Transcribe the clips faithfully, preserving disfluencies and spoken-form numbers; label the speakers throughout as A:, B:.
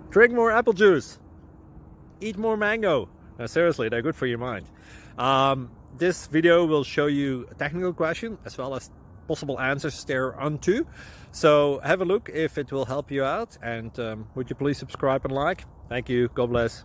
A: Drink more apple juice. Eat more mango. No, seriously, they're good for your mind. Um, this video will show you a technical question as well as possible answers thereunto. So have a look if it will help you out, and um, would you please subscribe and like? Thank you. God bless.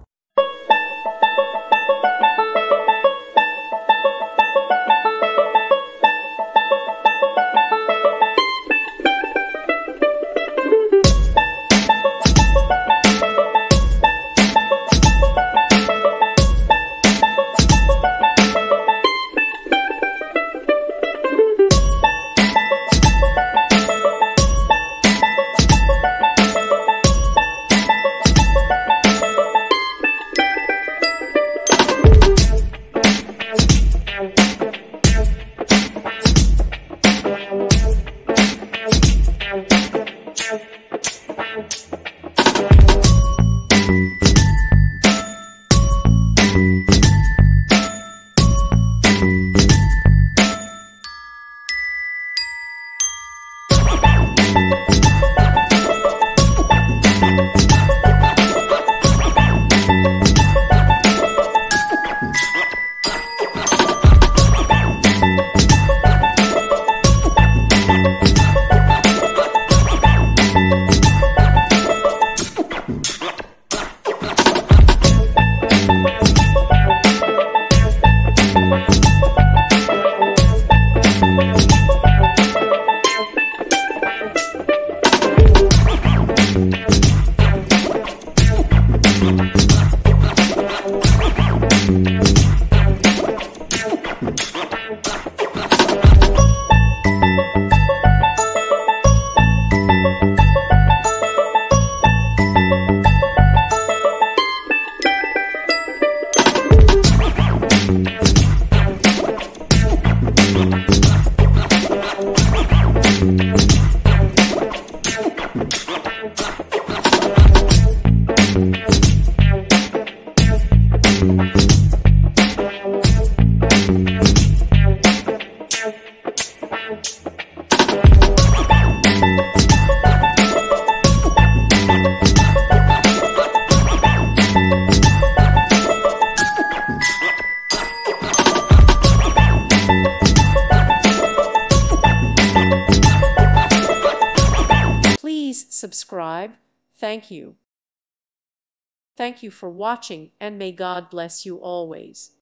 B: Please subscribe. Thank you. Thank you for watching, and may God bless you always.